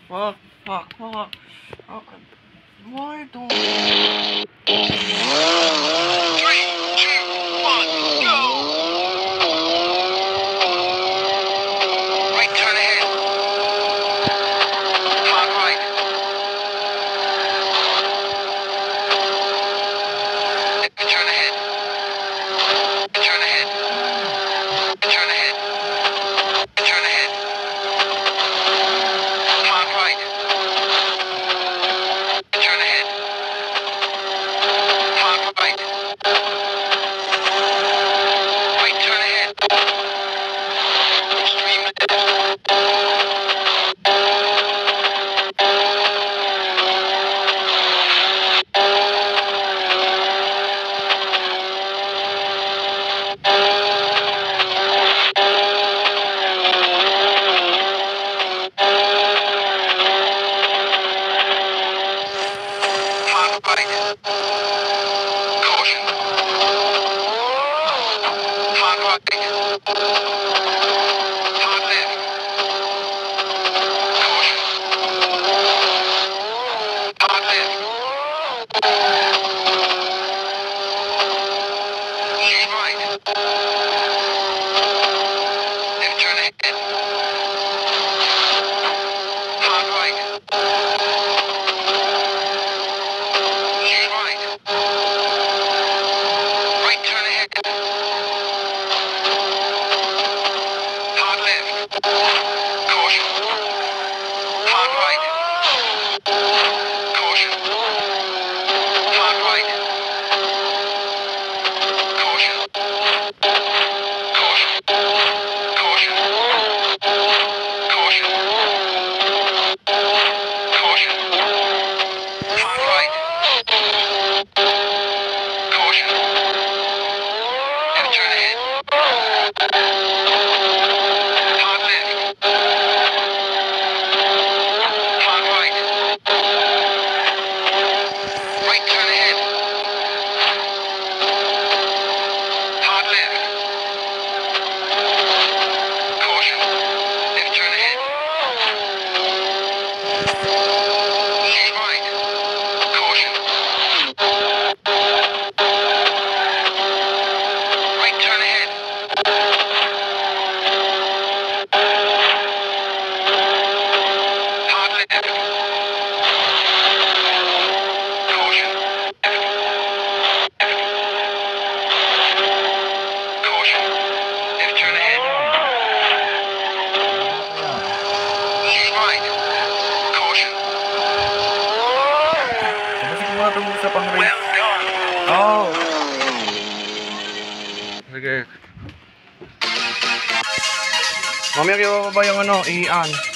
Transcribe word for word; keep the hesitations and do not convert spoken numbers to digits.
fuck, fuck, fuck. Okay. Why don't... Three, two, one, go! Right turn ahead. Hard right. Turn ahead. Turn ahead. Turn ahead. Turn ahead. Hard right. Turn ahead. Hard right. Right turn ahead. Extreme left. Hard right. Caution. Hard right. Hard left. Caution. Hard left. Easy right. Left turn ahead. Hard right. Easy right. Right turn ahead. Hard left. Caution. Hard right. Caution. Hard right. Caution. Caution. Caution. Caution. Caution. Hard right. Caution. Left turn ahead. Hard left. Hard right. Right turn ahead. Hard left. Caution. Left turn ahead. Easy right. Caution. Right turn ahead. Hard left. Caution. Caution. Left turn ahead. Easy right. Caution. Kasi kung mga tumulong sa pang-race. Well done. Oh! Sige. Mamaya kayo ba yung ano, i-an?